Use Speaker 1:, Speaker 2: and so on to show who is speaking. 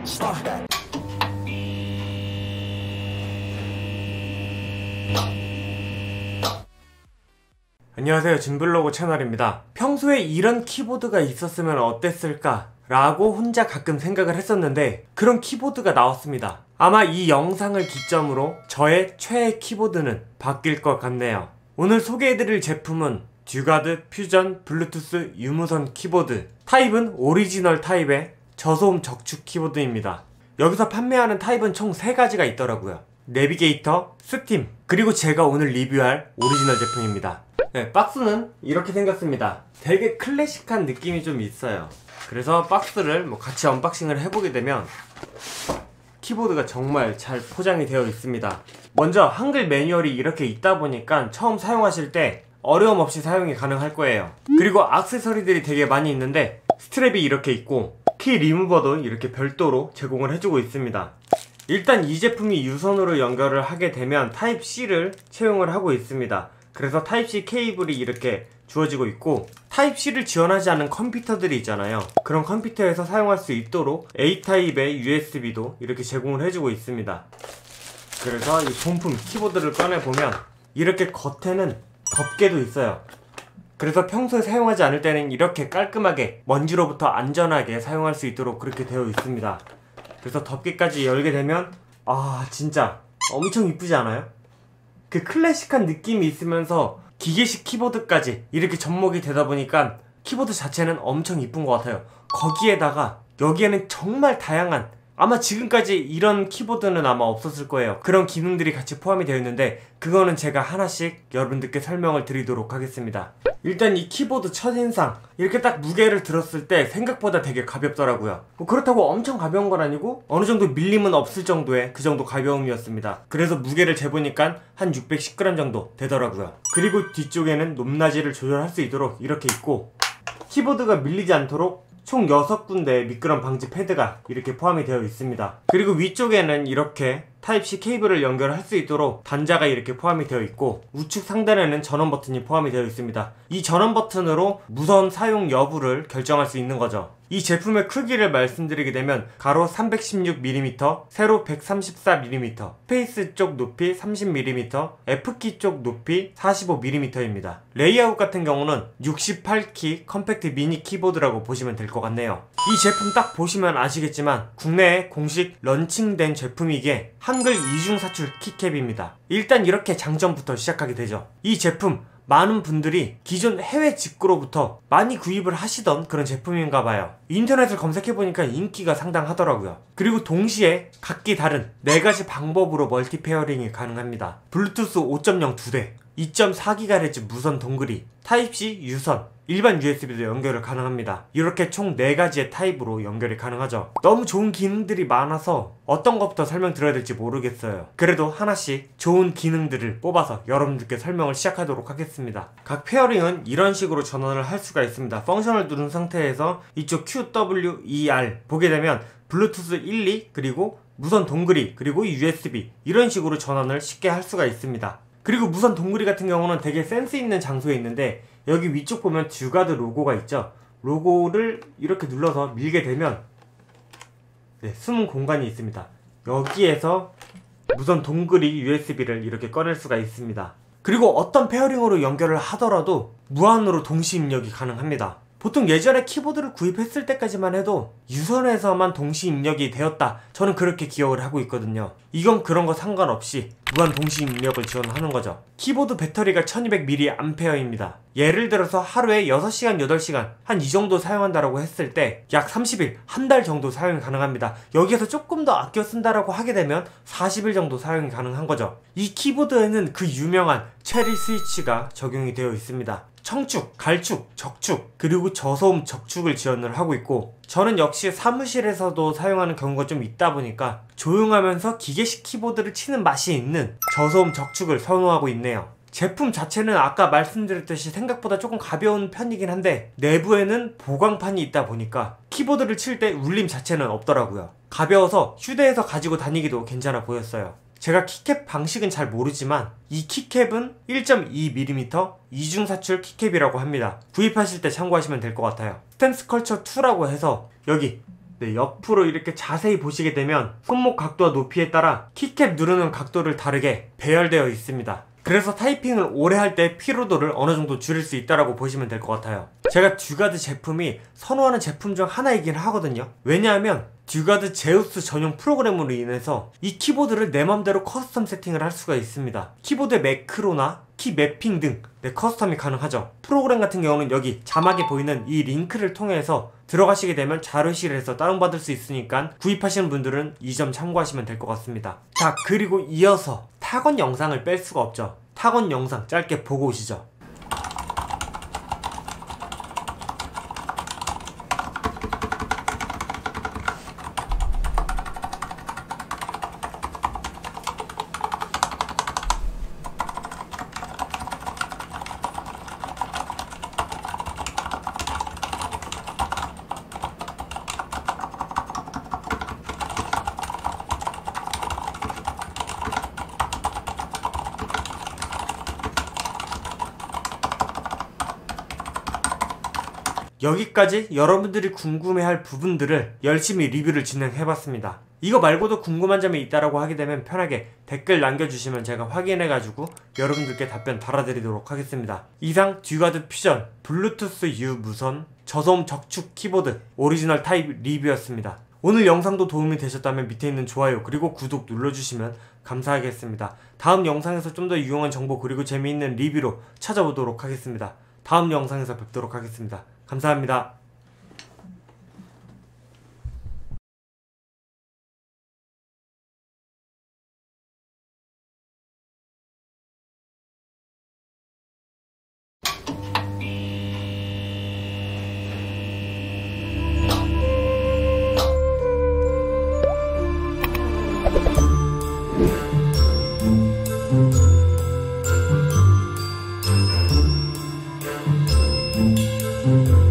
Speaker 1: 안녕하세요, 진블로그 채널입니다. 평소에 이런 키보드가 있었으면 어땠을까 라고 혼자 가끔 생각을 했었는데 그런 키보드가 나왔습니다. 아마 이 영상을 기점으로 저의 최애 키보드는 바뀔 것 같네요. 오늘 소개해드릴 제품은 듀가드 퓨전 블루투스 유무선 키보드, 타입은 오리지널 타입의 저소음 적축 키보드입니다. 여기서 판매하는 타입은 총 3가지가 있더라고요. 내비게이터, 스팀, 그리고 제가 오늘 리뷰할 오리지널 제품입니다. 네, 박스는 이렇게 생겼습니다. 되게 클래식한 느낌이 좀 있어요. 그래서 박스를 같이 언박싱을 해보게 되면 키보드가 정말 잘 포장이 되어 있습니다. 먼저 한글 매뉴얼이 이렇게 있다 보니까 처음 사용하실 때 어려움 없이 사용이 가능할 거예요. 그리고 액세서리들이 되게 많이 있는데 스트랩이 이렇게 있고 키 리무버도 이렇게 별도로 제공을 해주고 있습니다. 일단 이 제품이 유선으로 연결을 하게 되면 타입C를 채용을 하고 있습니다. 그래서 타입C 케이블이 이렇게 주어지고 있고, 타입C를 지원하지 않는 컴퓨터들이 있잖아요. 그런 컴퓨터에서 사용할 수 있도록 A타입의 USB도 이렇게 제공을 해주고 있습니다. 그래서 이 본품 키보드를 꺼내보면 이렇게 겉에는 덮개도 있어요. 그래서 평소에 사용하지 않을 때는 이렇게 깔끔하게 먼지로부터 안전하게 사용할 수 있도록 그렇게 되어 있습니다. 그래서 덮개까지 열게 되면 진짜 엄청 이쁘지 않아요? 그 클래식한 느낌이 있으면서 기계식 키보드까지 이렇게 접목이 되다 보니까 키보드 자체는 엄청 이쁜 것 같아요. 거기에다가 여기에는 정말 다양한, 아마 지금까지 이런 키보드는 아마 없었을 거예요. 그런 기능들이 같이 포함이 되어 있는데 그거는 제가 하나씩 여러분들께 설명을 드리도록 하겠습니다. 일단 이 키보드 첫인상, 이렇게 딱 무게를 들었을 때 생각보다 되게 가볍더라고요. 그렇다고 엄청 가벼운 건 아니고 어느 정도 밀림은 없을 정도의 그 정도 가벼움이었습니다. 그래서 무게를 재보니까 한 610g 정도 되더라고요. 그리고 뒤쪽에는 높낮이를 조절할 수 있도록 이렇게 있고, 키보드가 밀리지 않도록 총 6군데의 미끄럼 방지 패드가 이렇게 포함이 되어 있습니다. 그리고 위쪽에는 이렇게 타입C 케이블을 연결할 수 있도록 단자가 이렇게 포함이 되어 있고, 우측 상단에는 전원 버튼이 포함이 되어 있습니다. 이 전원 버튼으로 무선 사용 여부를 결정할 수 있는 거죠. 이 제품의 크기를 말씀드리게 되면 가로 316mm, 세로 134mm, 스페이스 쪽 높이 30mm, F키 쪽 높이 45mm입니다. 레이아웃 같은 경우는 68키 컴팩트 미니 키보드라고 보시면 될 것 같네요. 이 제품 딱 보시면 아시겠지만 국내에 공식 런칭된 제품이기에 한글 이중사출 키캡입니다. 일단 이렇게 장점부터 시작하게 되죠. 이 제품 많은 분들이 기존 해외 직구로부터 많이 구입을 하시던 그런 제품인가봐요. 인터넷을 검색해보니까 인기가 상당하더라고요. 그리고 동시에 각기 다른 4가지 방법으로 멀티 페어링이 가능합니다. 블루투스 5.0 2대, 2.4GHz 무선 동그리, 타입C 유선, 일반 USB도 연결을 가능합니다. 이렇게 총 4가지의 타입으로 연결이 가능하죠. 너무 좋은 기능들이 많아서 어떤 것부터 설명드려야 될지 모르겠어요. 그래도 하나씩 좋은 기능들을 뽑아서 여러분들께 설명을 시작하도록 하겠습니다. 각 페어링은 이런 식으로 전원을 할 수가 있습니다. 펑션을 누른 상태에서 이쪽 QWER 보게 되면 블루투스 1, 2, 그리고 무선 동그리, 그리고 USB, 이런 식으로 전원을 쉽게 할 수가 있습니다. 그리고 무선 동그리 같은 경우는 되게 센스 있는 장소에 있는데, 여기 위쪽 보면 듀가드 로고가 있죠. 로고를 이렇게 눌러서 밀게 되면 숨은 공간이 있습니다. 여기에서 무선 동그리 USB를 이렇게 꺼낼 수가 있습니다. 그리고 어떤 페어링으로 연결을 하더라도 무한으로 동시 입력이 가능합니다. 보통 예전에 키보드를 구입했을 때까지만 해도 유선에서만 동시 입력이 되었다, 저는 그렇게 기억을 하고 있거든요. 이건 그런 거 상관없이 무한 동시 입력을 지원하는 거죠. 키보드 배터리가 1200mAh입니다. 예를 들어서 하루에 6시간, 8시간 한 이 정도 사용한다라고 했을 때 약 30일, 한 달 정도 사용이 가능합니다. 여기에서 조금 더 아껴 쓴다라고 하게 되면 40일 정도 사용이 가능한 거죠. 이 키보드에는 그 유명한 체리 스위치가 적용이 되어 있습니다. 청축, 갈축, 적축, 그리고 저소음 적축을 지원을 하고 있고, 저는 역시 사무실에서도 사용하는 경우가 좀 있다 보니까 조용하면서 기계식 키보드를 치는 맛이 있는 저소음 적축을 선호하고 있네요. 제품 자체는 아까 말씀드렸듯이 생각보다 조금 가벼운 편이긴 한데 내부에는 보강판이 있다 보니까 키보드를 칠 때 울림 자체는 없더라고요. 가벼워서 휴대해서 가지고 다니기도 괜찮아 보였어요. 제가 키캡 방식은 잘 모르지만 이 키캡은 1.2mm 이중사출 키캡이라고 합니다. 구입하실 때 참고하시면 될 것 같아요. 스탠스 컬처 2라고 해서 여기 네, 옆으로 이렇게 자세히 보시게 되면 손목 각도와 높이에 따라 키캡 누르는 각도를 다르게 배열되어 있습니다. 그래서 타이핑을 오래 할 때 피로도를 어느 정도 줄일 수 있다고 보시면 될 것 같아요. 제가 듀가드 제품이 선호하는 제품 중 하나이긴 하거든요. 왜냐하면 듀가드 제우스 전용 프로그램으로 인해서 이 키보드를 내 맘대로 커스텀 세팅을 할 수가 있습니다. 키보드의 매크로나 키 매핑 등 커스텀이 가능하죠. 프로그램 같은 경우는 여기 자막에 보이는 이 링크를 통해서 들어가시게 되면 자료실에서 다운받을 수 있으니까 구입하시는 분들은 이 점 참고하시면 될 것 같습니다. 자, 그리고 이어서 타건 영상을 뺄 수가 없죠. 타건 영상 짧게 보고 오시죠. 여기까지 여러분들이 궁금해할 부분들을 열심히 리뷰를 진행해봤습니다. 이거 말고도 궁금한 점이 있다라고 하게 되면 편하게 댓글 남겨주시면 제가 확인해가지고 여러분들께 답변 달아드리도록 하겠습니다. 이상 듀가드 퓨전 블루투스 U 무선 저소음 적축 키보드 오리지널 타입 리뷰였습니다. 오늘 영상도 도움이 되셨다면 밑에 있는 좋아요 그리고 구독 눌러주시면 감사하겠습니다. 다음 영상에서 좀 더 유용한 정보 그리고 재미있는 리뷰로 찾아오도록 하겠습니다. 다음 영상에서 뵙도록 하겠습니다. 감사합니다.
Speaker 2: Thank you.